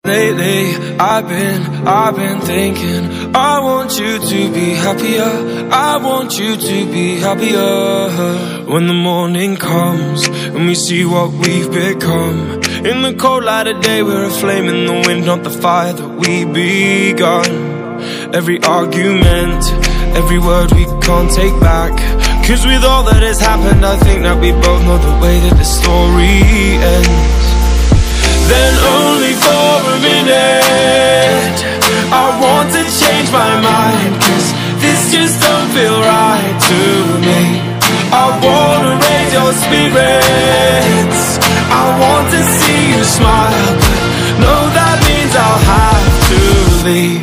Lately, I've been thinking, I want you to be happier, I want you to be happier. When the morning comes and we see what we've become, in the cold light of day we're a flame in the wind, not the fire that we begun. Every argument, every word we can't take back, 'cause with all that has happened I think that we both know the way that the story ends. Then only for a minute I want to change my mind, 'cause this just don't feel right to me. I wanna raise your spirits, I want to see you smile, but no, that means I'll have to leave.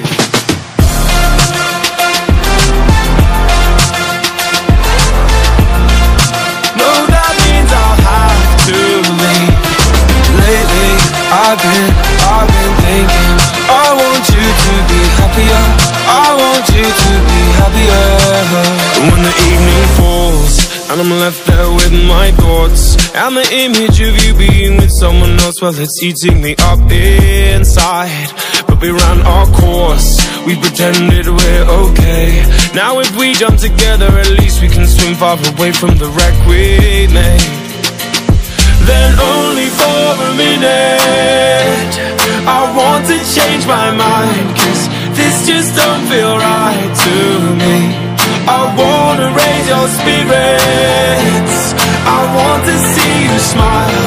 No, that means I'll have to leave. Lately, I've been thinking, I want you to be happier, I want you to be happier. And when the evening falls and I'm left there with my thoughts, and the image of you being with someone else, well, it's eating me up inside. But we ran our course, we pretended we're okay. Now if we jump together, at least we can swim far away from the wreck we made. Then only for a minute I want to change my mind, 'cause this just don't feel right to me. I wanna raise your spirits, I want to see you smile,